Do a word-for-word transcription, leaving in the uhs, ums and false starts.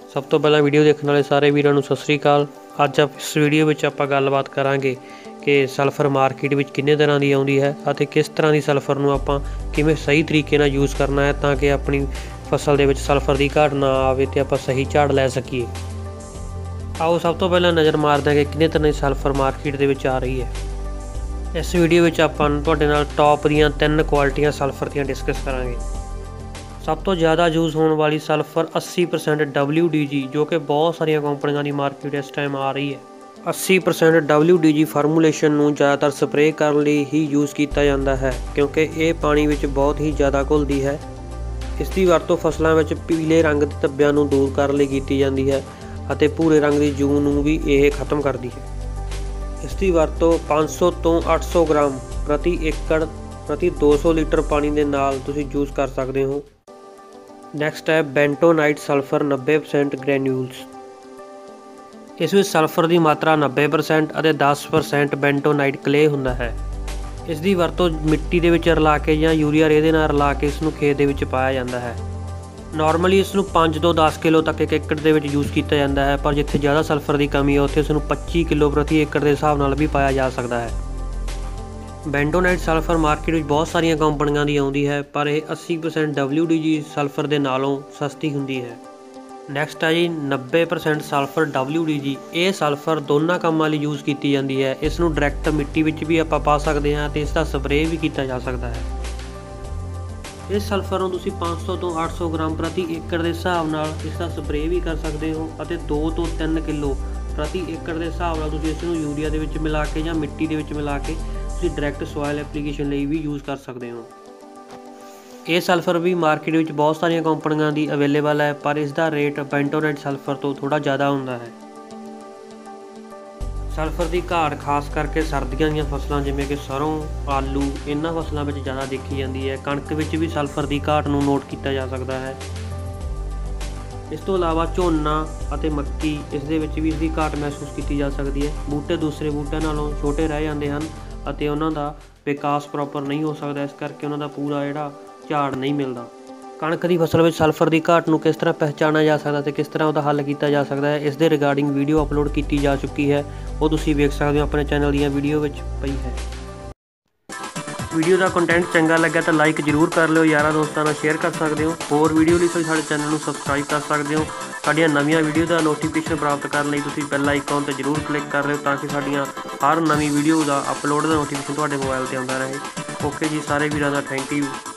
सब तो पहला वीडियो देखने वाले सारे वीरों नूं सत श्री अकाल। अज आप इस वीडियो में आपां गलबात करांगे कि सल्फर मार्केट में किन्ने तरह की आउंदी है अते किस तरह की सल्फर नूं आपां किवें सही तरीके नाल यूज़ करना है ताकि अपनी फसल दे विच सल्फर की घाट ना आवे ते आपां सही झाड़ लै सकीए। आओ सब तो पहला नज़र मारदे कि किन्ने तरह की सल्फर मार्केट दे विच आ रही है। इस वीडियो में आपां तुहाडे नाल टॉप दीयां तीन क्वालिटियां सल्फर दीयां डिस्कस करांगे। सब तो ज़्यादा यूज़ होने वाली सल्फर अस्सी परसेंट डबल्यू डी जी जो कि बहुत सारिया कंपनियों की मार्केट इस टाइम आ रही है। अस्सी percent W D G formulation नूं ज़्यादातर स्प्रे करने लई ही यूज़ किया जाता है क्योंकि ये पानी विच बहुत ही ज़्यादा घुलती है। इसकी वरतों फसलों में पीले रंग के धब्बिਆਂ नूं दूर करने लई कीती जाती है और भूरे रंग की जू नूं भी यह खत्म करती है। इसकी वरतों पाँच सौ तो आठ सौ ग्राम प्रति एकड़ प्रति दो सौ लीटर पानी के नाल तुसीं यूज़ कर सकते हो। नैक्सट है बेंटोनाइट सल्फर नब्बे परसेंट ग्रैन्यूल्स। इस विच सल्फर की मात्रा नब्बे परसेंट और दस परसेंट बेंटोनाइट क्ले हुंदा है। इसकी वरतों मिट्टी दे विच रला के या यूरिया रेह दे नाल रला के इसनूं खेत दे विच पाया जाता है। नॉर्मली इसनूं पाँच तो दस किलो तक एक एकड़ दे विच यूज़ किया जाता है, पर जिथे ज़्यादा सल्फर की कमी है उत्थे इसनूं पच्ची किलो प्रति एकड़ के हिसाब नाल भी पाया जा सकता है। बेंटोनाइट सल्फर मार्केट में बहुत सारिया कंपनियों की आउंदी है, पर यह अस्सी percent W D G sulphur के नालों सस्ती हुंदी है। नैक्सट है जी नब्बे percent sulphur W D G. ये सल्फर दोनों कामों लई यूज़ की जाती है। इसनूं डायरैक्ट मिट्टी में भी आप पा सकते हैं तो इसका स्प्रे भी किया जा सकता है। इस सल्फर नूं तुसीं पाँच सौ तो आठ सौ ग्राम प्रति एकड़ के हिसाब नाल इसका स्प्रे भी कर सकते हो और दो तो तीन किलो प्रति एकड़ के हिसाब नाल तुसीं इसनूं यूरिया दे विच मिला के या मिट्टी दे विच मिला के डायरैक्ट सॉयल एप्लीकेशन लिए भी यूज़ कर सकते हो। ये सल्फर भी मार्केट में बहुत सारिया कंपनियों की अवेलेबल है, पर इसका रेट बेंटोनाइट सल्फर तो थोड़ा ज़्यादा होता है। सल्फर की घाट खास करके सर्दियों दी फसलों जिमें कि सरों आलू इन्हां फसलों में ज़्यादा देखी जाती है। कणक में भी सल्फर की घाट नूं नोट किया जा सकता है। इस तो इलावा झोना और मक्की इस दे विच भी इसकी घाट महसूस की जा सकती है। बूटे दूसरे बूटिਆਂ नालों छोटे रह जाते हैं ਅਤੇ ਉਹਨਾਂ ਦਾ विकास प्रॉपर नहीं हो सकता, इस करके ਉਹਨਾਂ ਦਾ पूरा ਜਿਹੜਾ ਝਾੜ नहीं मिलता। कणक की फसल में सल्फर की घाट ਨੂੰ किस तरह पहचाना जा सकता है किस तरह उसका हल किया जा सकता है, इस दे रिगार्डिंग वीडियो अपलोड की जा चुकी है। वो तुसीं वेख सकते हो अपने चैनल दी वीडियो में पई है। वीडियो का कंटेंट चंगा लगा तो लाइक जरूर कर लियो, यारां दोस्तां नाल शेयर कर सकते हो। होर वीडियो लई तुसीं साडे चैनल को सबसक्राइब कर सकते हो। साडियां नवीं वीडियो का नोटिफिकेशन प्राप्त करने लई तुसीं बेल आइकॉन पर जरूर क्लिक कर लियो ताकि साडियां हर नवीं वीडियो का अपलोड का नोटिफिकेशन तुहाडे मोबाइल पर आउंदा रहे। ओके जी, सारे वीरां दा थैंक यू।